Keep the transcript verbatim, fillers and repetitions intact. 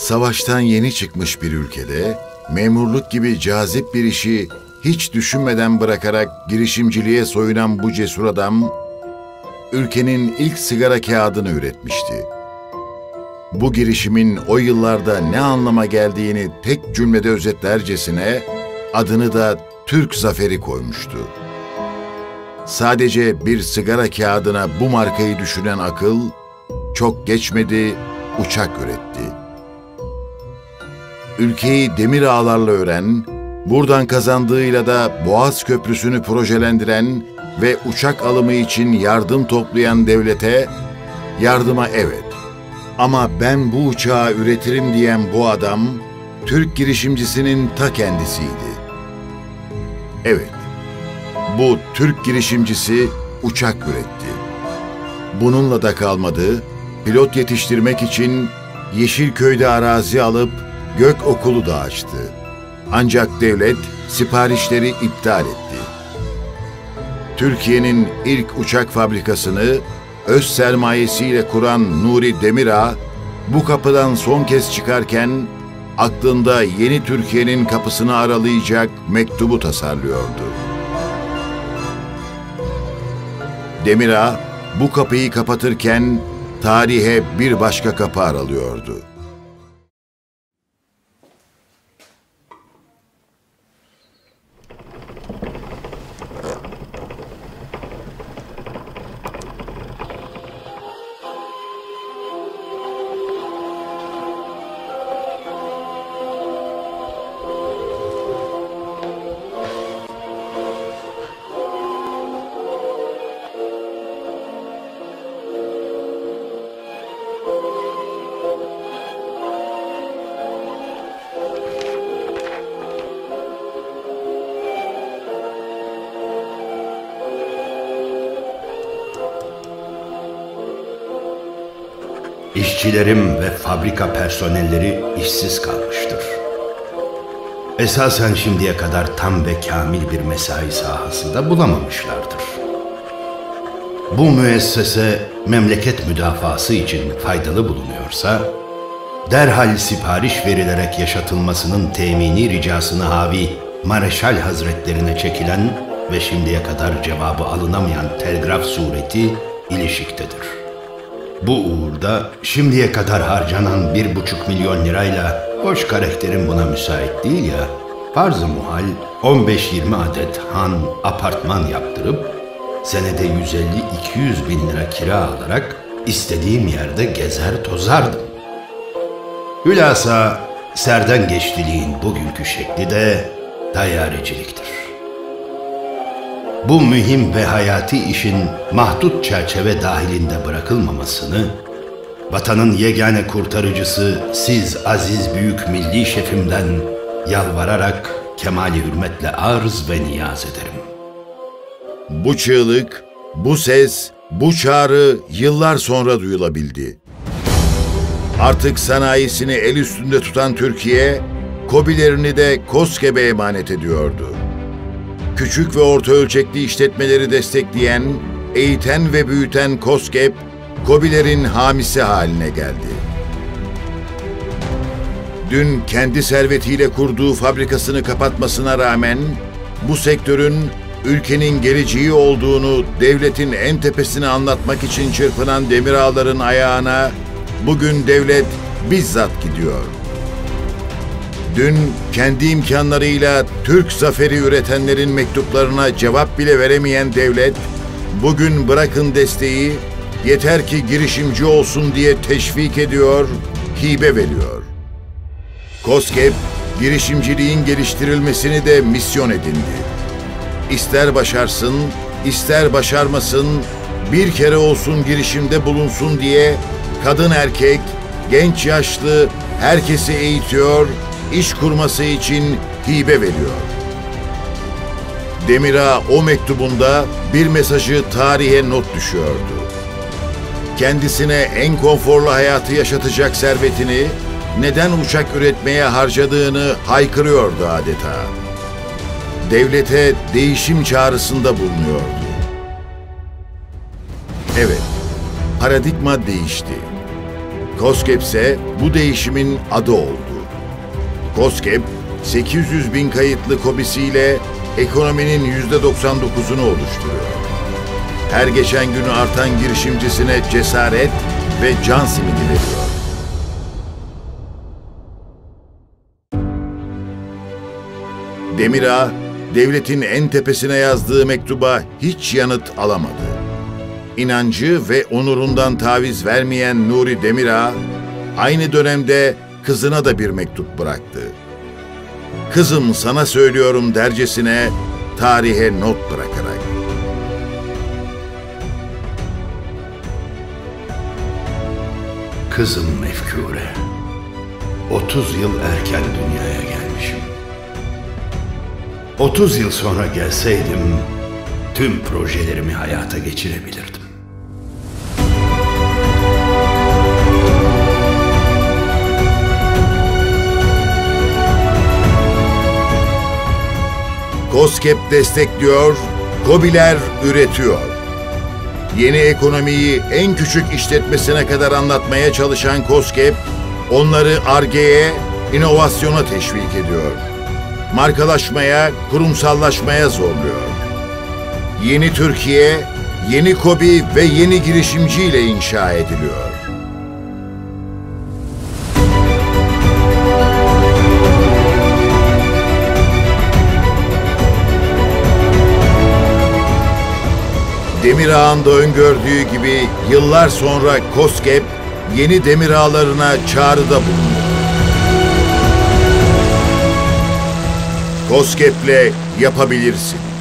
Savaştan yeni çıkmış bir ülkede memurluk gibi cazip bir işi hiç düşünmeden bırakarak girişimciliğe soyunan bu cesur adam, ülkenin ilk sigara kağıdını üretmişti. Bu girişimin o yıllarda ne anlama geldiğini tek cümlede özetlercesine adını da Türk Zaferi koymuştu. Sadece bir sigara kağıdına bu markayı düşünen akıl, çok geçmedi uçak üretti. Ülkeyi demir ağlarla ören, buradan kazandığıyla da Boğaz Köprüsü'nü projelendiren ve uçak alımı için yardım toplayan devlete, yardıma evet, ama ben bu uçağı üretirim diyen bu adam, Türk girişimcisinin ta kendisiydi. Evet, bu Türk girişimcisi uçak üretti. Bununla da kalmadı, pilot yetiştirmek için Yeşilköy'de arazi alıp Gök Okulu da açtı. Ancak devlet siparişleri iptal etti. Türkiye'nin ilk uçak fabrikasını öz sermayesiyle kuran Nuri Demirağ, bu kapıdan son kez çıkarken aklında yeni Türkiye'nin kapısını aralayacak mektubu tasarlıyordu. Demirağ bu kapıyı kapatırken tarihe bir başka kapı aralıyordu. İşçilerim ve fabrika personelleri işsiz kalmıştır. Esasen şimdiye kadar tam ve kamil bir mesai sahasında bulamamışlardır. Bu müessese memleket müdafası için faydalı bulunuyorsa, derhal sipariş verilerek yaşatılmasının temini ricasını havi Mareşal Hazretlerine çekilen ve şimdiye kadar cevabı alınamayan telgraf sureti ilişiktedir. Bu uğurda şimdiye kadar harcanan bir buçuk milyon lirayla hoş karakterim buna müsait değil ya, farz-ı muhal on beş yirmi adet han, apartman yaptırıp senede yüz elli iki yüz bin lira kira alarak istediğim yerde gezer tozardım. Hülasa serden geçtiliğin bugünkü şekli de tayyareciliktir. Bu mühim ve hayati işin mahdut çerçeve dahilinde bırakılmamasını, vatanın yegane kurtarıcısı siz aziz büyük milli şefimden yalvararak kemali hürmetle arz ve niyaz ederim. Bu çığlık, bu ses, bu çağrı yıllar sonra duyulabildi. Artık sanayisini el üstünde tutan Türkiye, KOBİ'lerini de KOSGEB'e emanet ediyordu. Küçük ve orta ölçekli işletmeleri destekleyen, eğiten ve büyüten KOSGEB, KOBİ'lerin hamisi haline geldi. Dün kendi servetiyle kurduğu fabrikasını kapatmasına rağmen, bu sektörün ülkenin geleceği olduğunu devletin en tepesine anlatmak için çırpınan Demirağların ayağına bugün devlet bizzat gidiyor. Dün kendi imkanlarıyla Türk Zaferi üretenlerin mektuplarına cevap bile veremeyen devlet, bugün bırakın desteği, yeter ki girişimci olsun diye teşvik ediyor, hibe veriyor. KOSGEB, girişimciliğin geliştirilmesini de misyon edindi. İster başarsın, ister başarmasın, bir kere olsun girişimde bulunsun diye kadın erkek, genç yaşlı herkesi eğitiyor, iş kurması için hibe veriyor. Demirağ o mektubunda bir mesajı tarihe not düşüyordu. Kendisine en konforlu hayatı yaşatacak servetini neden uçak üretmeye harcadığını haykırıyordu adeta. Devlete değişim çağrısında bulunuyordu. Evet, paradigma değişti. KOSGEB ise bu değişimin adı oldu. KOSGEB, sekiz yüz bin kayıtlı KOBİ'siyle ekonominin yüzde doksan dokuzunu oluşturuyor. Her geçen gün artan girişimcisine cesaret ve can simidi veriyor. Demir Ağa, devletin en tepesine yazdığı mektuba hiç yanıt alamadı. İnancı ve onurundan taviz vermeyen Nuri Demir Ağa, aynı dönemde kızına da bir mektup bıraktı. "Kızım sana söylüyorum" dercesine tarihe not bırakarak. Kızım Mefkure, otuz yıl erken dünyaya gelmişim. otuz yıl sonra gelseydim, tüm projelerimi hayata geçirebilirdim. KOSGEB destekliyor, KOBİ'ler üretiyor. Yeni ekonomiyi en küçük işletmesine kadar anlatmaya çalışan KOSGEB, onları Ar-Ge'ye, inovasyona teşvik ediyor. Markalaşmaya, kurumsallaşmaya zorluyor. Yeni Türkiye, yeni KOBİ ve yeni girişimciyle inşa ediliyor. Demir Ağa'nın da öngördüğü gibi yıllar sonra KOSGEB yeni demir ağlarına çağrıda bulundu. KOSGEB'le yapabilirsin.